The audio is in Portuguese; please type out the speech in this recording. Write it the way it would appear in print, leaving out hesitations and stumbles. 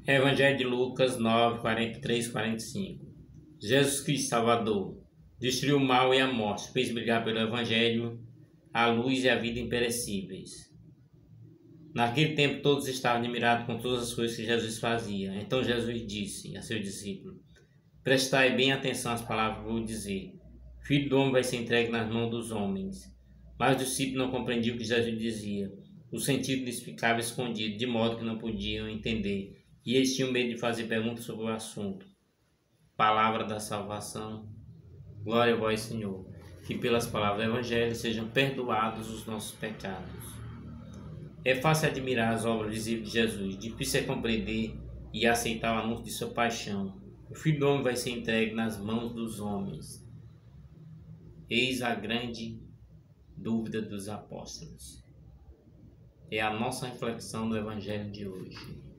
Evangelho de Lucas 9, 43, 45. Jesus Cristo Salvador destruiu o mal e a morte, fez brilhar pelo Evangelho a luz e a vida imperecíveis. Naquele tempo todos estavam admirados com todas as coisas que Jesus fazia. Então Jesus disse a seus discípulos: prestai bem atenção às palavras que vou dizer. O Filho do Homem vai ser entregue nas mãos dos homens. Mas os discípulos não compreendiam o que Jesus dizia. O sentido lhes ficava escondido, de modo que não podiam entender. E eles tinham medo de fazer perguntas sobre o assunto. Palavra da salvação. Glória a vós, Senhor. Que pelas palavras do Evangelho sejam perdoados os nossos pecados. É fácil admirar as obras visíveis de Jesus. Difícil é compreender e aceitar o anúncio de sua paixão. O Filho do Homem vai ser entregue nas mãos dos homens. Eis a grande dúvida dos apóstolos. É a nossa reflexão do Evangelho de hoje.